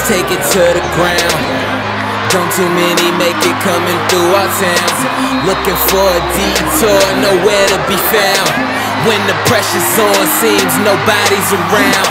take it to the ground. Don't too many make it coming through our towns. Looking for a detour, nowhere to be found. When the pressure's on, seems nobody's around.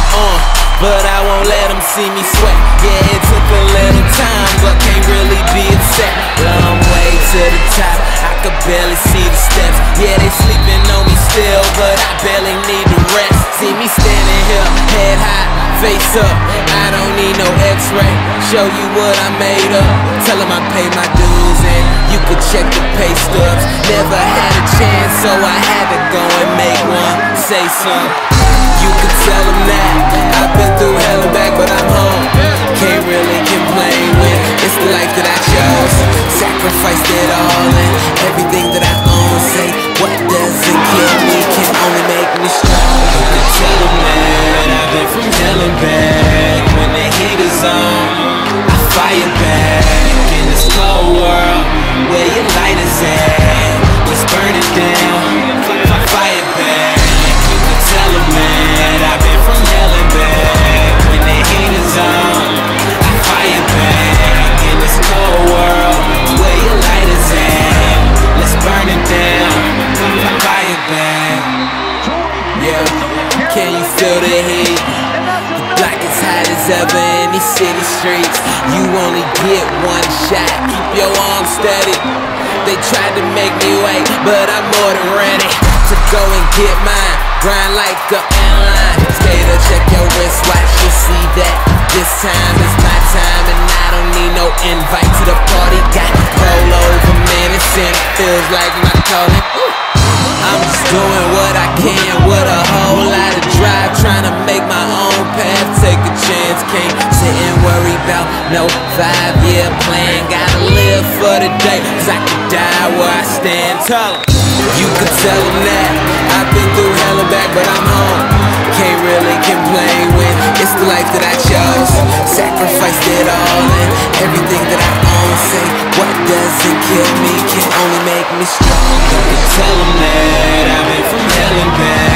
But I won't let them see me sweat. Yeah, it took a little time, but can't really be upset. Long way to the top, I could barely see the steps. Yeah, they sleeping on me still, but I barely need to rest. See me standing here, head high, face up. I don't need no x-ray, show you what I made up. Tell them I paid my dues and you could check the pay stubs. Never had a chance, so I had to go and make one. Say something. You could tell them that I've been through hell and back, but I'm home. Can't really complain when it's the life that I chose. Sacrificed it all and everything that I own. Say what doesn't kill me can only make me strong. You could tell them that I've been from hell and back. When the heat is on, I fire back. In this cold world, where your light is at, let's burn it down, fire back. You could tell them that I've been from hell and back. When the heat is on, I fire back. In this cold world, where your light is at, let's burn it down, fire back. Yeah, can you feel the heat? The block is hot as ever in these city streets. You only get one shot, keep your arms steady. They tried to make me wait, but I'm more than ready to go and get mine. Grind like a airline. Skater, check your wristwatch, you'll see that this time is my time, and I don't need no invite to the party. Got roll over minutes and it feels like my calling. I'm just doing what I can with a whole lot of drive, trying to make my own path, take a chance. Can't sit and worry about no 5-year plan. Gotta live for the day, cause I could die where I stand tall. You could tell them that I've been through hell and back, but I'm home. Can't really complain when it's the life that I chose. Sacrificed it all and everything that I own. Say what doesn't kill me can only make me strong. You could tell them that I've been from hell and back.